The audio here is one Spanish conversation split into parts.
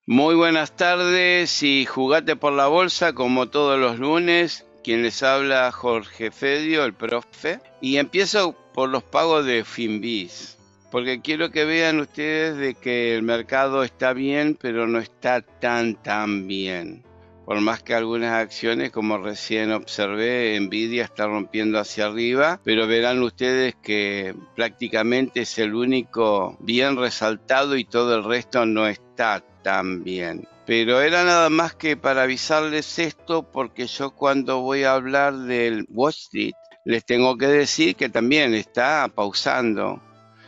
Muy buenas tardes y jugate por la bolsa como todos los lunes. Quien les habla, Jorge Fedio, el profe. Y empiezo por los pagos de Finviz, porque quiero que vean ustedes de que el mercado está bien, pero no está tan bien. Por más que algunas acciones, como recién observé, Nvidia está rompiendo hacia arriba, pero verán ustedes que prácticamente es el único bien resaltado y todo el resto no está tan bien. Pero era nada más que para avisarles esto, porque yo cuando voy a hablar del Wall Street, les tengo que decir que también está pausando,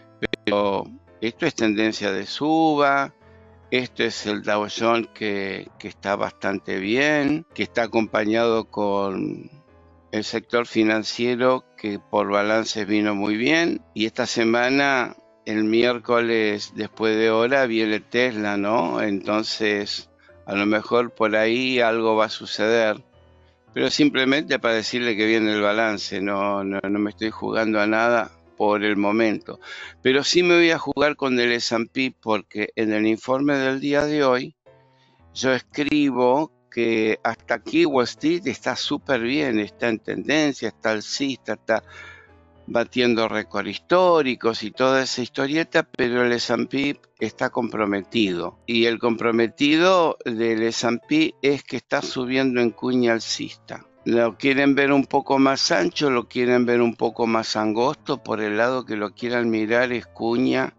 pero esto es tendencia de suba. Esto es el Dow Jones que está bastante bien, que está acompañado con el sector financiero que por balances vino muy bien. Y esta semana, el miércoles después de hora, viene Tesla, ¿no? Entonces, a lo mejor por ahí algo va a suceder. Pero simplemente para decirle que viene el balance, no me estoy jugando a nada por el momento. Pero sí me voy a jugar con el S&P porque en el informe del día de hoy yo escribo que hasta aquí Wall Street está súper bien, está en tendencia, está alcista, está batiendo récords históricos y toda esa historieta, pero el S&P está comprometido. Y el comprometido del S&P es que está subiendo en cuña alcista. Lo quieren ver un poco más ancho, lo quieren ver un poco más angosto, por el lado que lo quieran mirar es cuña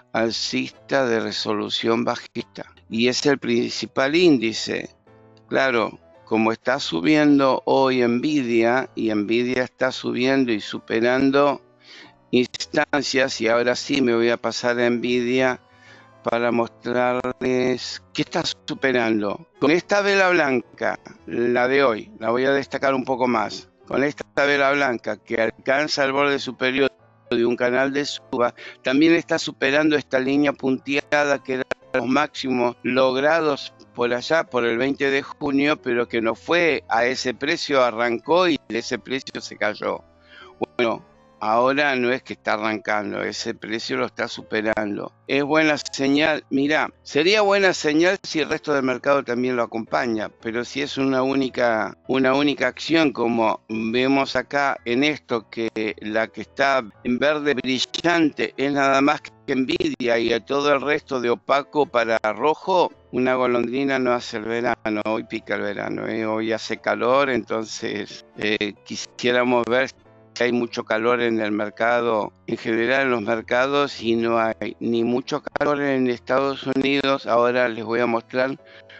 alcista de resolución bajista. Y es el principal índice. Claro, como está subiendo hoy Nvidia, y Nvidia está subiendo y superando instancias, y ahora sí me voy a pasar a Nvidia para mostrarles qué está superando. Con esta vela blanca, la de hoy, la voy a destacar un poco más. Con esta vela blanca que alcanza el borde superior de un canal de suba, también está superando esta línea punteada que era los máximos logrados por allá por el 20 de junio, pero que no fue a ese precio, arrancó y de ese precio se cayó. Bueno, ahora no es que está arrancando, ese precio lo está superando. Es buena señal. Mirá, sería buena señal si el resto del mercado también lo acompaña, pero si es una única acción, como vemos acá en esto, que la que está en verde brillante es nada más que Nvidia y a todo el resto de opaco para rojo, una golondrina no hace el verano. Hoy pica el verano, hoy hace calor, entonces quisiéramos ver que hay mucho calor en el mercado, en general en los mercados, y no hay ni mucho calor en Estados Unidos. Ahora les voy a mostrar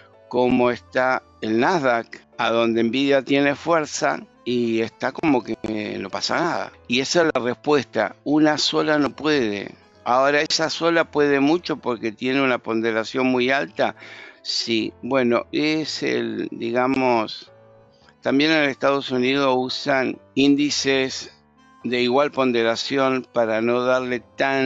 cómo está el Nasdaq, a donde Nvidia tiene fuerza y está como que no pasa nada. Y esa es la respuesta, una sola no puede. Ahora esa sola puede mucho porque tiene una ponderación muy alta. Sí, bueno, es el, digamos, también en Estados Unidos usan índices de igual ponderación para no darle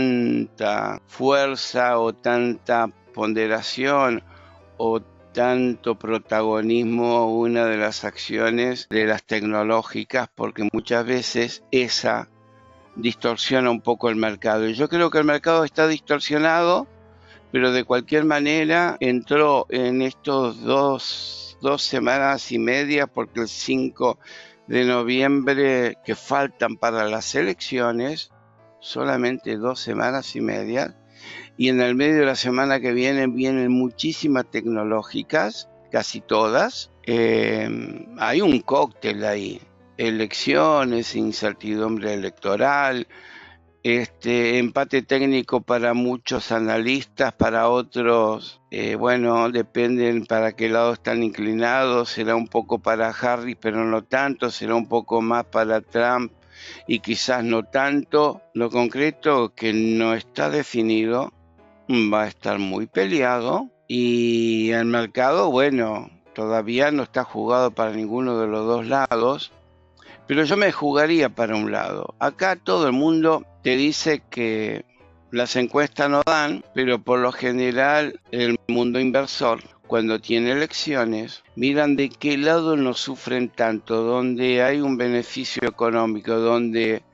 tanta fuerza o tanta ponderación o tanto protagonismo a una de las acciones de las tecnológicas, porque muchas veces esa distorsiona un poco el mercado. Y yo creo que el mercado está distorsionado, pero de cualquier manera entró en estos dos semanas y media, porque el 5 de noviembre que faltan para las elecciones, solamente 2 semanas y media, y en el medio de la semana que vienen muchísimas tecnológicas, casi todas. Hay un cóctel ahí, elecciones, incertidumbre electoral, empate técnico para muchos analistas, para otros, bueno, dependen para qué lado están inclinados, será un poco para Harris, pero no tanto, será un poco más para Trump y quizás no tanto. Lo concreto que no está definido, va a estar muy peleado y el mercado, bueno, todavía no está jugado para ninguno de los dos lados. Pero yo me jugaría para un lado. Acá todo el mundo te dice que las encuestas no dan, pero por lo general el mundo inversor, cuando tiene elecciones, miran de qué lado no sufren tanto, donde hay un beneficio económico, donde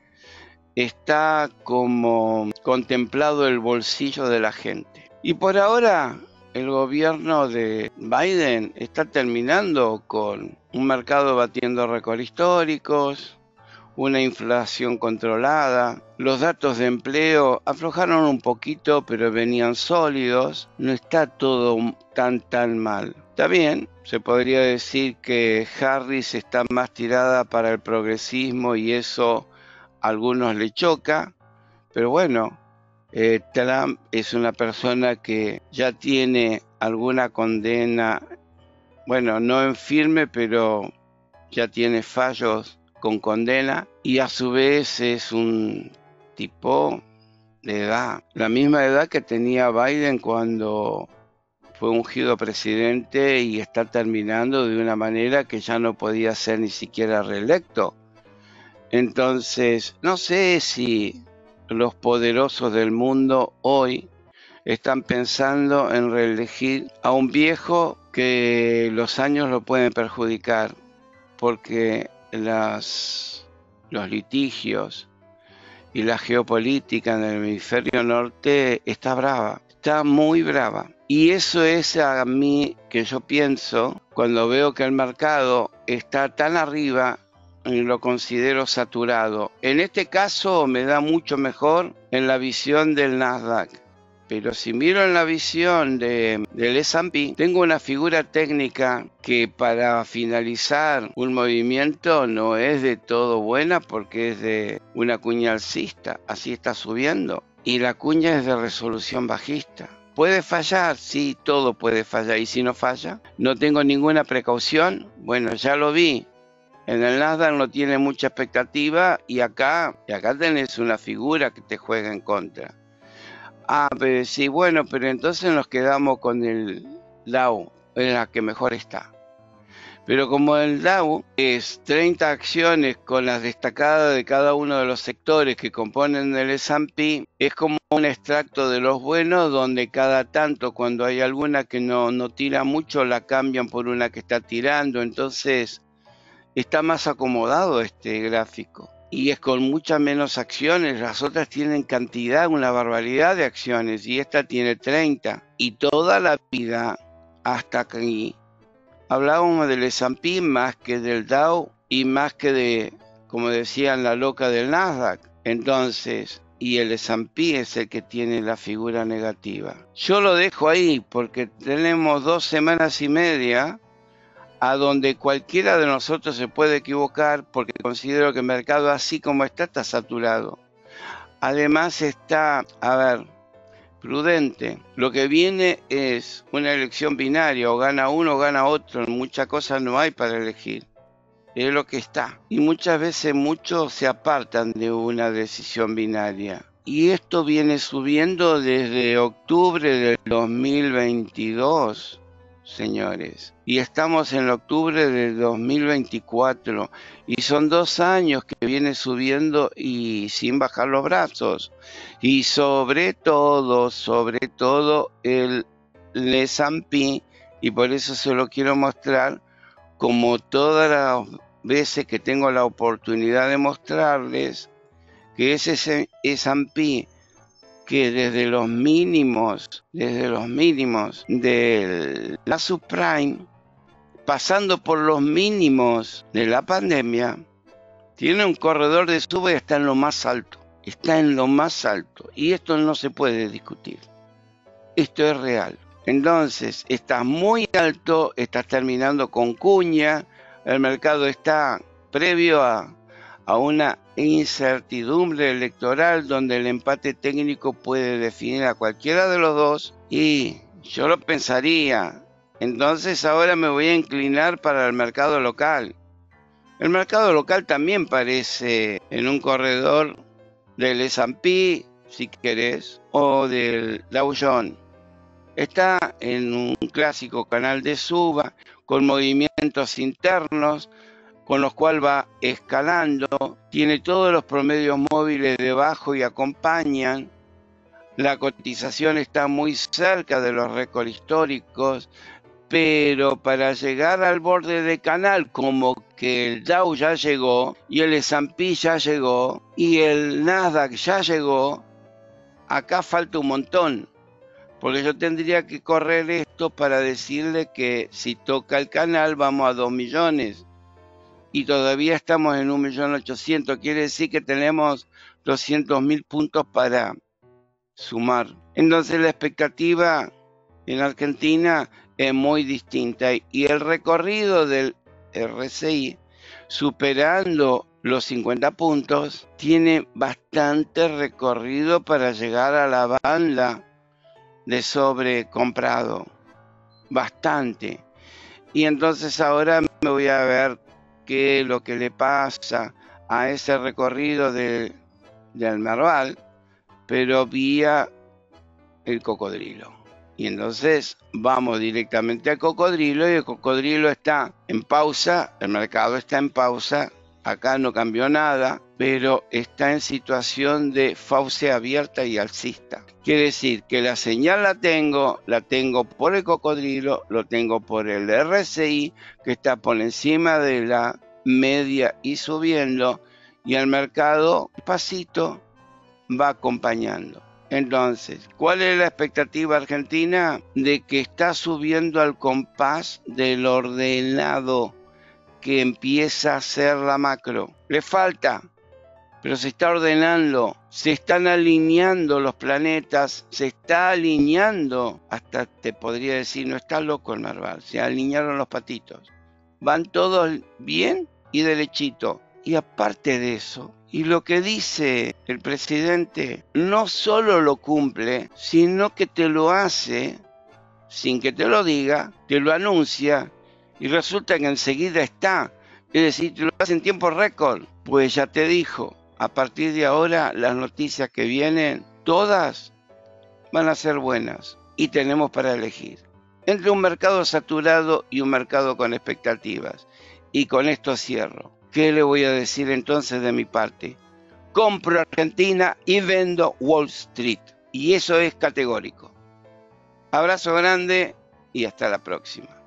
está como contemplado el bolsillo de la gente. Y por ahora el gobierno de Biden está terminando con un mercado batiendo récords históricos, una inflación controlada, los datos de empleo aflojaron un poquito, pero venían sólidos, no está todo tan mal. Está bien, se podría decir que Harris está más tirada para el progresismo y eso a algunos le choca, pero bueno, Trump es una persona que ya tiene alguna condena, bueno, no en firme, pero ya tiene fallos con condena y a su vez es un tipo de edad, la misma edad que tenía Biden cuando fue ungido presidente y está terminando de una manera que ya no podía ser ni siquiera reelecto. Entonces, no sé si los poderosos del mundo hoy están pensando en reelegir a un viejo que los años lo pueden perjudicar, porque los litigios y la geopolítica en el hemisferio norte está brava, está muy brava. Y eso es a mí que yo pienso cuando veo que el mercado está tan arriba y lo considero saturado. En este caso me da mucho mejor en la visión del Nasdaq. Pero si miro en la visión del S&P, tengo una figura técnica que para finalizar un movimiento no es de todo buena porque es de una cuña alcista, así está subiendo. Y la cuña es de resolución bajista. ¿Puede fallar? Sí, todo puede fallar. ¿Y si no falla? ¿No tengo ninguna precaución? Bueno, ya lo vi. En el Nasdaq no tiene mucha expectativa y acá tenés una figura que te juega en contra. Pero sí, bueno, pero entonces nos quedamos con el Dow, en la que mejor está. Pero como el Dow es 30 acciones con las destacadas de cada uno de los sectores que componen el S&P, es como un extracto de los buenos donde cada tanto cuando hay alguna que no tira mucho la cambian por una que está tirando, entonces está más acomodado este gráfico. Y es con muchas menos acciones, las otras tienen cantidad, una barbaridad de acciones, y esta tiene 30. Y toda la vida, hasta aquí, hablábamos del S&P más que del Dow y más que de, como decían, la loca del Nasdaq. Entonces, y el S&P es el que tiene la figura negativa. Yo lo dejo ahí porque tenemos 2 semanas y media a donde cualquiera de nosotros se puede equivocar porque considero que el mercado así como está saturado. Además está, prudente. Lo que viene es una elección binaria, o gana uno o gana otro, muchas cosas no hay para elegir. Es lo que está. Y muchas veces muchos se apartan de una decisión binaria. Y esto viene subiendo desde octubre del 2022. Señores, y estamos en octubre del 2024 y son 2 años que viene subiendo y sin bajar los brazos, y sobre todo el S&P, y por eso se lo quiero mostrar como todas las veces que tengo la oportunidad de mostrarles, que ese S&P que desde los mínimos de la subprime, pasando por los mínimos de la pandemia, tiene un corredor de suba y está en lo más alto. Y esto no se puede discutir. Esto es real. Entonces, estás muy alto, estás terminando con cuña, el mercado está previo a una incertidumbre electoral donde el empate técnico puede definir a cualquiera de los dos, y yo lo pensaría. Entonces ahora me voy a inclinar para el mercado local. El mercado local también parece en un corredor del S&P, si querés, o del Dow Jones. Está en un clásico canal de suba con movimientos internos, con los cuales va escalando, tiene todos los promedios móviles debajo y acompañan. La cotización está muy cerca de los récords históricos, pero para llegar al borde de canal, como que el Dow ya llegó, y el S&P ya llegó, y el Nasdaq ya llegó, acá falta un montón. Porque yo tendría que correr esto para decirle que si toca el canal vamos a 2 millones. Y todavía estamos en 1.800.000. Quiere decir que tenemos 200.000 puntos para sumar. Entonces la expectativa en Argentina es muy distinta. Y el recorrido del RSI, superando los 50 puntos, tiene bastante recorrido para llegar a la banda de sobrecomprado, bastante. Y entonces ahora me voy a ver qué es lo que le pasa a ese recorrido del Merval, pero vía el cocodrilo. Y entonces vamos directamente al cocodrilo, y el cocodrilo está en pausa, el mercado está en pausa, acá no cambió nada, pero está en situación de fauce abierta y alcista. Quiere decir que la señal la tengo por el cocodrilo, lo tengo por el RSI, que está por encima de la media y subiendo, y el mercado pasito va acompañando. Entonces, ¿cuál es la expectativa argentina? De que está subiendo al compás del ordenado que empieza a hacer la macro. Le falta, pero se está ordenando, se están alineando los planetas, se está alineando, hasta te podría decir, no está loco el Merval, se alinearon los patitos. Van todos bien y derechito. Y aparte de eso, y lo que dice el presidente no solo lo cumple, sino que te lo hace sin que te lo diga, te lo anuncia y resulta que enseguida está. Es decir, te lo hace en tiempo récord. Pues ya te dijo, a partir de ahora las noticias que vienen, todas van a ser buenas y tenemos para elegir entre un mercado saturado y un mercado con expectativas. Y con esto cierro. ¿Qué le voy a decir entonces de mi parte? Compro Argentina y vendo Wall Street. Y eso es categórico. Abrazo grande y hasta la próxima.